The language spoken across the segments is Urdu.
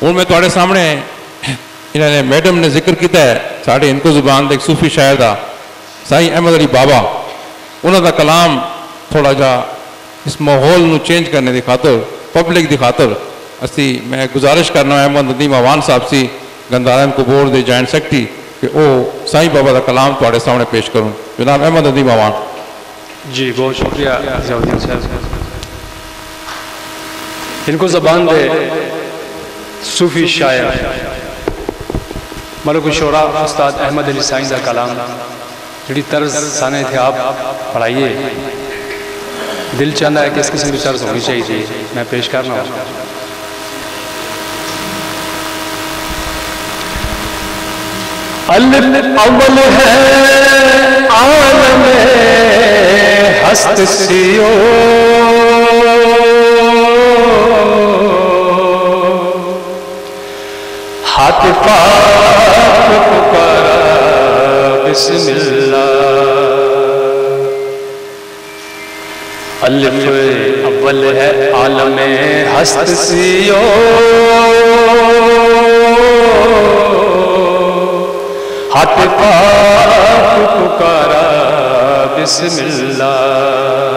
ہوں میں تھوڑے سامنے انہوں نے میڈم نے ذکر کیتا ہے ساڑھے ہندکو زبان دے ایک صوفی شاعر دا سائیں احمد علی بابا انہوں دا کلام تھوڑا جا اس ماحول نو چینج کرنے دی خاطر پبلک دی خاطر اسی میں گزارش کرنا احمد ندیم اوان صاحب سی گندارم کو بورڈ دے جوائنٹ سیکٹری کہ او سائیں بابا دا کلام تھوڑے سامنے پیش کروں. جناب احمد ندیم اوان. جی بہت شکریہ ضیاءالدین صاحب. ہندکو زبان دے صوفی شاعر ملک الشعراء استاد احمد علی سائیں دا کلام جڑی طرز سانے تھے آپ پڑھائیے دل چاہتا ہے کہ اس قسم کی طرز ہونی چاہیے تھی میں پیش کرنا ہوں. الف اول ہے عالم ہست سیو ہاتھ پاک پکارا بسم اللہ. الف اول ہے عالم ہست سیو ہاتھ پاک پکارا بسم اللہ.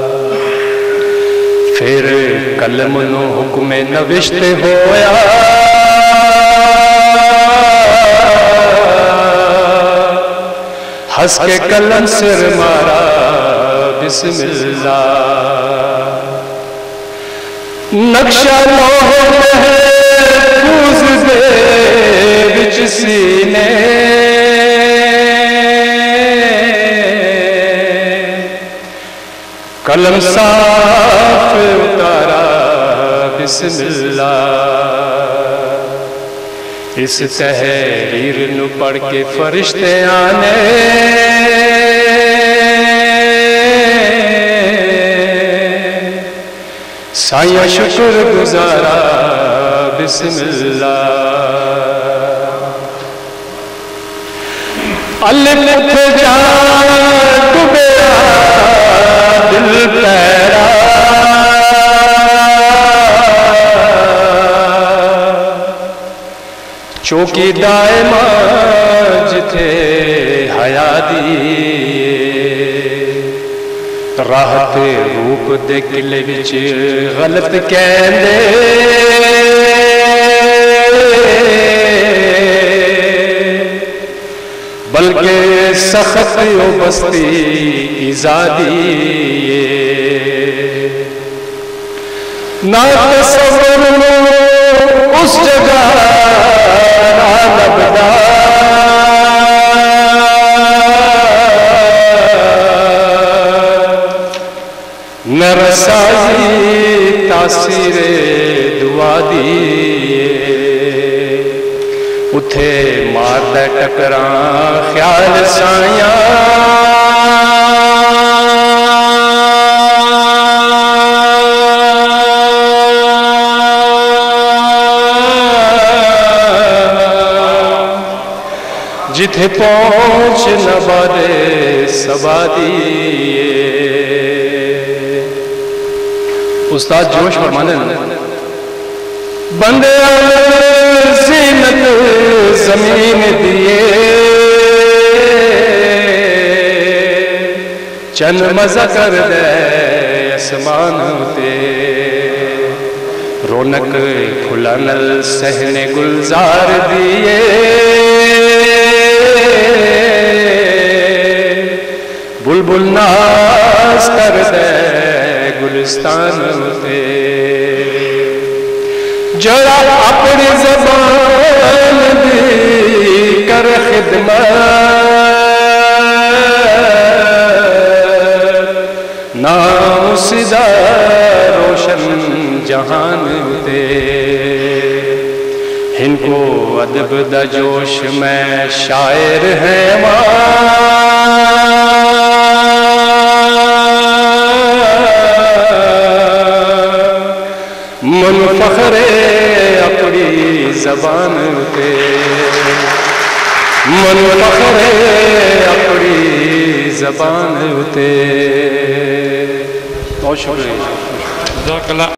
پھر قلم نو حکم نوشت ہویا ہس کے قلم سر مارا بسم اللہ. نقشہ لوح محفوظ دے وچ سینے قلم صاف اتارا بسم اللہ. اس تحریر نو پڑھ کے فرشتے آنے سایہ شکر گزارا بسم اللہ. الف اٹھ جا ڈبیا دل پیرا چوکی دائما جتھے حیا دی راحت روپ دے قلعے وچ غلط کہندے بلکہ سخت و بستی ازادی نہ تصور اس جگہ لبدا نہ رسائی تاثیر دعا دی اتھے مار دے ٹکراں خیال سائیاں جتھے پہنچ نہ بادے سبادی. استاد جوش فرمانے بندے زینت زمین دیے چند مزہ کر دے اسمان تے رونق کھلانل سہنے گلزار دیے بلبل ناز کر دے گلستان تے جڑا اپنی زبان دی کر خدمت نام سدا روشن جہان تے ہندکو ادب دا جوش میں شاعر ہیں من فخر اپنی زبان تے من فخر اپنی زبان تے. بہت شکریہ.